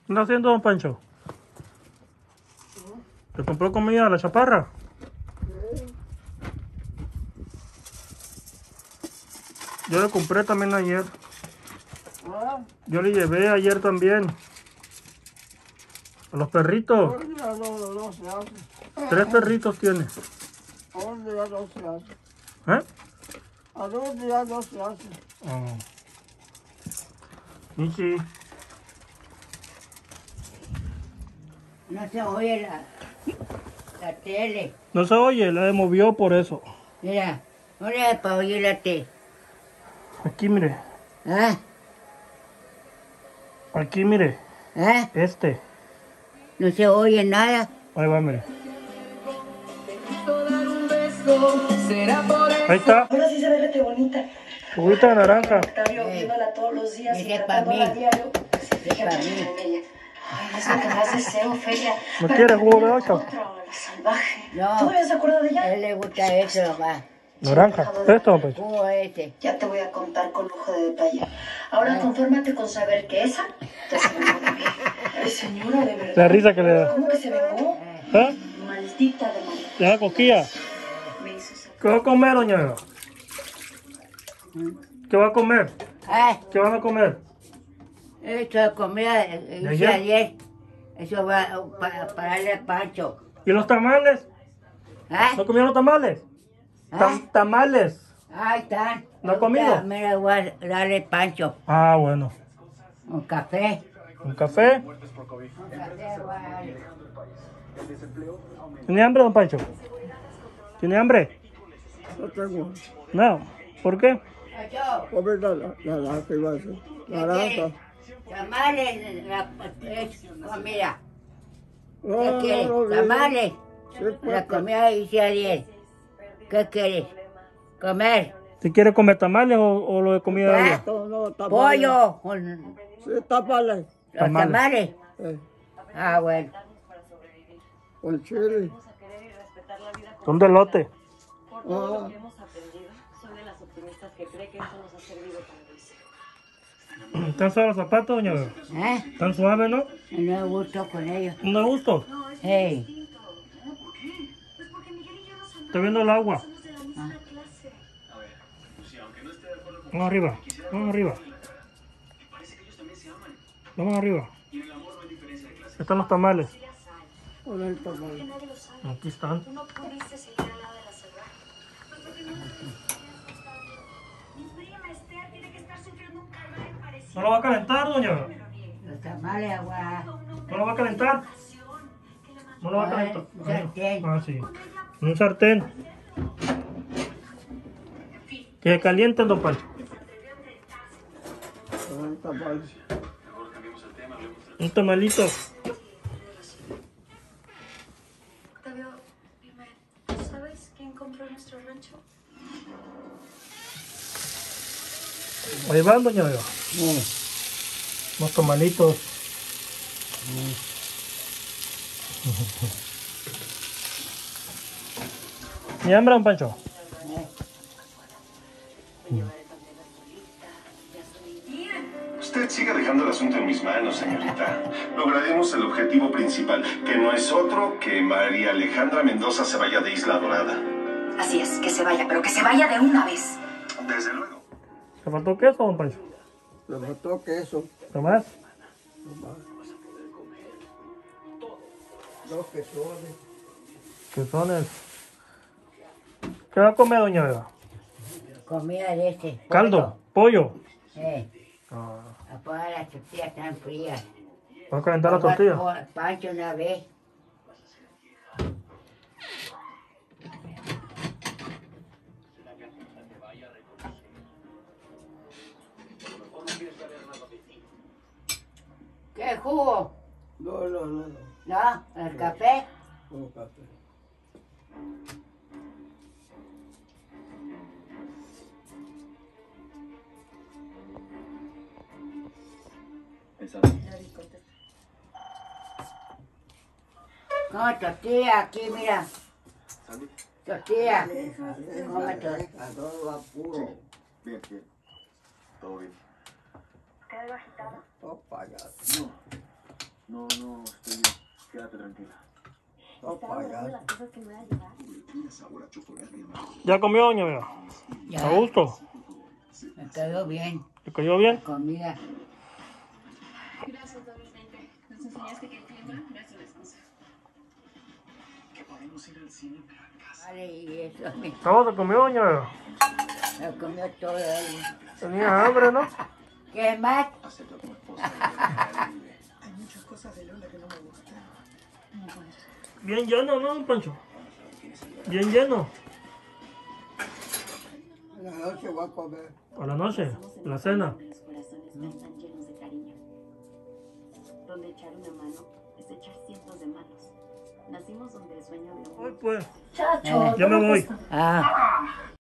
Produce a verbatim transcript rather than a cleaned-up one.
¿Qué está haciendo, don Pancho? ¿Te compró comida a la chaparra? Yo le compré también ayer. Yo le llevé ayer también. A los perritos. Tres perritos tiene. ¿A dónde ya no se hace? ¿Eh? ¿A dónde ya no se hace? Oh. Y sí. No se oye la, la tele. No se oye, la movió por eso. Mira, no le para oír la tele. Aquí mire. ¿Ah? Aquí mire. ¿Ah? Este. No se oye nada. Ahí va, mire. Ahí está. Ahora sí se ve rete bonita. Juguita de naranja. Octavio, viéndola todos los días y Ese es para mí. tratándola a diario. Ese es para mí. Ay, es lo que más deseo, Feria. ¿No quiere jugo de ocho? Otra salvaje. No. ¿Todavía se acuerda de A ella? él le gusta eso, mamá. Naranja. Esto, don Pancho. Jugo este. Ya te voy a contar con lujo de detalle. Ahora confórmate con saber que esa ya se vengó de mí. Ay, señora, de verdad. La risa que le da. ¿Cómo que se vengó? ¿Eh? Maldita de maldita. Le da cosquilla. Me hizo esa... ¿Qué va a comer, doña Eva? ¿Qué va a comer? Ah, ¿Qué van a comer? esto de comida eh, ¿De hice ayer? ayer. Eso va para, para darle a Pancho. ¿Y los tamales? ¿Ah? ¿No comieron tamales? ¿Ah? Tam- tamales. Ahí están. ¿No ha comido? Mira, voy a darle Pancho. Ah, bueno. Un café. ¿Un café? Un café, voy a darle. ¿Tiene hambre, don Pancho? ¿Tiene hambre? No tengo. No. ¿Por qué? Pancho, Comer la, la, la, la que iba a hacer. ¿qué Naranja. quieres? Tamales, la, es comida. No, ¿Qué no, quieres? no, no, Tamales. Sí, La pues, comida hice ayer. ¿Qué quieres? Comer. ¿Si quiere comer tamales o, o lo de comida de ella? no, no, tamales. Pollo. Con Sí, tamales. los Tamales. tamales. Eh, Ah, bueno. con chile. Son de lote. Por todo Ah. lo que hemos aprendido, soy de las optimistas que cree que esto nos ha servido para crecer. ¿Están suaves los zapatos, doña Eva? ¿Eh? ¿Están suaves, no? No me gusto con ellos. ¿No da gusto? Hey. Está viendo el agua. Ah. Vamos arriba. Vamos arriba. Vamos arriba. Están los tamales. Con el tamal. Aquí están. ¿No lo va a calentar, doña Eva? Los tamales, agua. ¿No lo va a calentar? ¿No lo va a calentar? Un sartén. Ah, sí. En un sartén. Que se calienten, don Pancho. Con el tamal. Un tamalito. Octavio, dime, ¿sabes quién compró nuestro rancho? Ahí van, doña Eva. Eh. Unos tamalitos. ¿Y hambre, don Pancho? Usted siga dejando el asunto en mis manos, señorita. Lograremos el objetivo principal, que no es otro que María Alejandra Mendoza se vaya de Isla Dorada. Así es, que se vaya, pero que se vaya de una vez. Desde luego. ¿Te faltó queso, don Pancho? Le faltó queso. ¿Tomás? Dos quesones. Quesones. ¿Qué va a comer, doña Eva? Comida de este. Caldo, pollo. Eh. Ah, Apaga las tortillas tan frías. ¿va a calentar la tortilla? Agua- Pancho una vez. ¿Qué jugo? No, no, no, no. ¿No? ¿El café? Con café. No, tortilla, aquí, mira. Tortilla. Come tortilla. A todo apuro. Bien, bien. Todo bien. ¿Te veo agitado? Todo para allá. No, no, estoy bien. Quédate tranquila. No Estaba guardando pagas. las cosas que me voy a llevar. ¿Ya comió, doña Bea? Ya, ¿A gusto? me quedó bien ¿Le cayó bien? la comida. Gracias, don Vicente. Nos enseñaste que el clima no es una excusa. Que podemos ir al cine, pero en casa. Vale, y eso me ¿Cómo se comió, doña Bea? lo comió todo él. Tenía hambre, ¿no? ¿Qué más? Acepta como esposa. Hay muchas cosas de Lola que no me gustan. No puedo. Bien lleno, ¿no, don Pancho? Bien lleno. En la noche voy a comer. A la noche, la cena. Donde los corazones están llenos de cariño. Donde echar una mano es echar cientos de manos. Nacimos donde el sueño de un Ay, pues, Chacho, ya me voy. Ah.